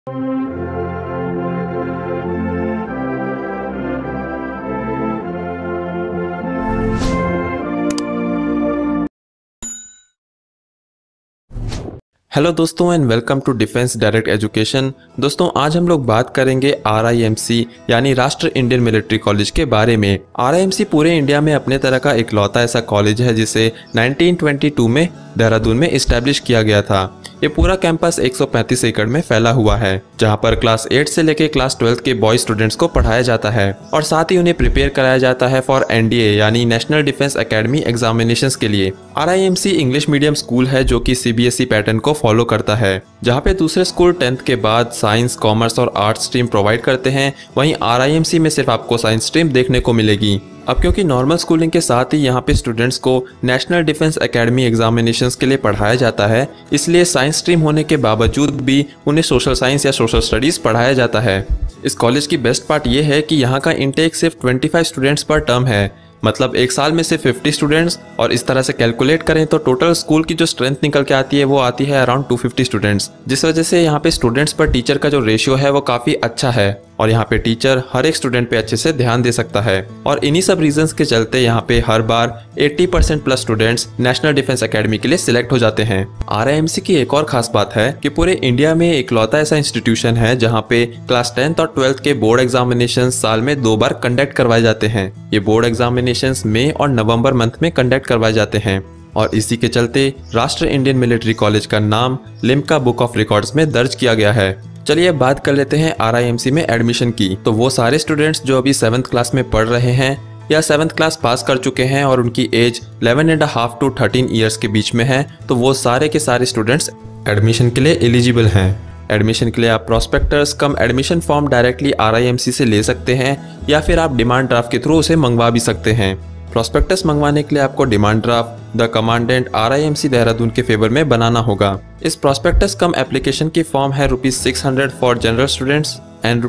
Hello दोस्तों and welcome to defence direct education. दोस्तों आज हम लोग बात करेंगे RIMC यानी राष्ट्र इंडियन मिलिट्री कॉलेज के बारे में। RIMC पूरे इंडिया में अपने तरह का इकलौता ऐसा कॉलेज है जिसे 1922 में देहरादून में इस्टेब्लिश किया गया था। ये पूरा कैंपस 135 एकड़ में फैला हुआ है, जहाँ पर क्लास 8 से लेकर क्लास 12 के बॉय स्टूडेंट्स को पढ़ाया जाता है और साथ ही उन्हें प्रिपेयर कराया जाता है फॉर NDA यानी नेशनल डिफेंस एकेडमी एग्जामिनेशंस के लिए। RIMC इंग्लिश मीडियम स्कूल है जो कि CBSE पैटर्न को फॉलो करता है, जहाँ पे दूसरे स्कूल 10th के बाद साइंस, कॉमर्स और आर्ट्स स्ट्रीम प्रोवाइड करते हैं। वहीं RIMC में सिर्फ आपको साइंस स्ट्रीम देखने को मिलेगी। अब क्योंकि नॉर्मल स्कूलिंग के साथ ही यहाँ पे स्टूडेंट्स को नेशनल डिफेंस एकेडमी एग्जामिनेशंस के लिए पढ़ाया जाता है, इसलिए साइंस स्ट्रीम होने के बावजूद भी उन्हें सोशल साइंस या सोशल स्टडीज़ पढ़ाया जाता है। इस कॉलेज की बेस्ट पार्ट ये है कि यहाँ का इनटेक सिर्फ 25 स्टूडेंट्स पर टर्म है, मतलब एक साल में सिर्फ 50 स्टूडेंट्स। और इस तरह से कैलकुलेट करें तो टोटल स्कूल की जो स्ट्रेंथ निकल के आती है वो आती है अराउंड 250 स्टूडेंट्स, जिस वजह से यहाँ पे स्टूडेंट्स पर टीचर का जो रेशियो है वो काफ़ी अच्छा है और यहाँ पे टीचर हर एक स्टूडेंट पे अच्छे से ध्यान दे सकता है। और इन्हीं सब रीजंस के चलते यहाँ पे हर बार 80% plus students national defence academy के लिए सिलेक्ट हो जाते हैं। RIMC की एक और खास बात है कि पूरे इंडिया में इकलौता ऐसा इंस्टीट्यूशन है जहाँ पे क्लास 10th और 12th के बोर्ड एग्जामिनेशन साल में 2 बार कंडक्ट करवाए जाते हैं। ये बोर्ड एग्जामिनेशन मई और नवंबर मंथ में कंडक्ट करवाए जाते हैं और इसी के चलते राष्ट्र इंडियन मिलिट्री कॉलेज का नाम लिम्का बुक ऑफ रिकॉर्ड्स में दर्ज किया गया है। चलिए अब बात कर लेते हैं RIMC में एडमिशन की। तो वो सारे स्टूडेंट्स जो अभी 7th क्लास में पढ़ रहे हैं या 7th क्लास पास कर चुके हैं और उनकी एज 11.5 to 13 ईयर्स के बीच में है, तो वो सारे के सारे स्टूडेंट्स एडमिशन के लिए एलिजिबल हैं। एडमिशन के लिए आप prospectus cum admission form directly RIMC से ले सकते हैं या फिर आप डिमांड ड्राफ्ट के थ्रू उसे मंगवा भी सकते हैं। प्रॉस्पेक्टस मंगवाने के लिए आपको demand draft the commandant RIMC Dehradun के फेवर में बनाना होगा। इस प्रॉस्पेक्टस कम एप्लीकेशन की फॉर्म है ₹600 for general students and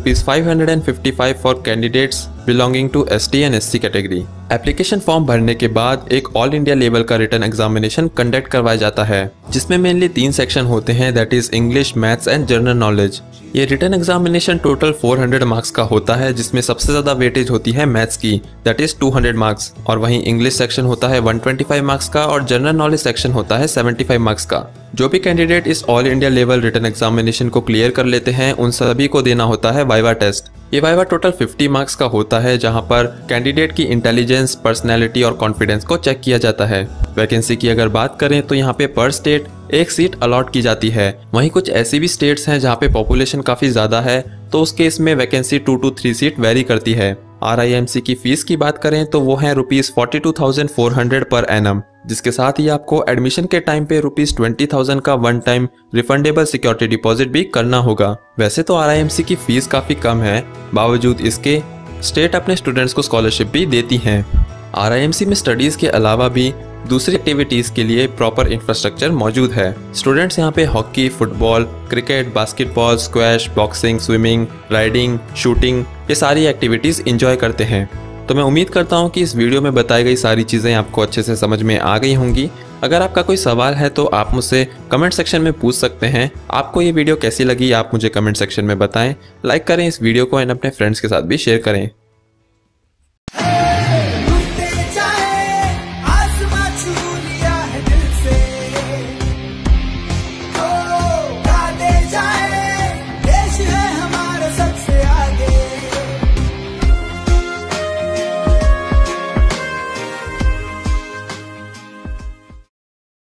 ₹555 for candidates belonging to ST and SC category. Application form भरने के बाद एक ऑल इंडिया लेवल का रिटन एग्जामिनेशन कंडक्ट करवाया जाता है, जिसमें मेनली 3 सेक्शन होते हैं, that is English, maths and general knowledge. ये रिटन एग्जामिनेशन टोटल 400 मार्क्स का होता है, जिसमें सबसे ज़्यादा वेटेज होती है मैथ्स की, दैट इज 200 मार्क्स, और वहीं इंग्लिश सेक्शन होता है 125 मार्क्स का और जनरल नॉलेज सेक्शन होता है 75 मार्क्स का। जो भी कैंडिडेट इस all India level written examination को क्लियर कर लेते हैं उन सभी को देना होता है वाइवा टेस्ट। ये वाइवा टोटल 50 मार्क्स का होता है, जहां पर कैंडिडेट की इंटेलिजेंस, पर्सनैलिटी और कॉन्फिडेंस को चेक किया जाता है। वैकेंसी की अगर बात करें तो यहाँ पे पर स्टेट 1 सीट अलॉट की जाती है। वहीं कुछ ऐसी भी स्टेट्स हैं जहाँ पे पॉपुलेशन काफ़ी ज़्यादा है, तो उस केस में वैकेंसी 2 to 3 सीट वेरी करती है। RIMC की फीस की बात करें तो वो है ₹42,400 पर एनम, जिसके साथ ही आपको एडमिशन के टाइम पे ₹20,000 का one time refundable security deposit भी करना होगा। वैसे तो RIMC की फीस काफ़ी कम है, बावजूद इसके स्टेट अपने स्टूडेंट्स को स्कॉलरशिप भी देती हैं। RIMC में स्टडीज़ के अलावा भी दूसरी एक्टिविटीज़ के लिए प्रॉपर इंफ्रास्ट्रक्चर मौजूद है। स्टूडेंट्स यहाँ पे hockey, football, cricket, basketball, squash, boxing, swimming, riding, shooting, ये सारी एक्टिविटीज़ इंजॉय करते हैं। तो मैं उम्मीद करता हूँ कि इस वीडियो में बताई गई सारी चीज़ें आपको अच्छे से समझ में आ गई होंगी। अगर आपका कोई सवाल है तो आप मुझसे कमेंट सेक्शन में पूछ सकते हैं। आपको ये वीडियो कैसी लगी आप मुझे कमेंट सेक्शन में बताएं। लाइक करें इस वीडियो को एंड अपने फ्रेंड्स के साथ भी शेयर करें।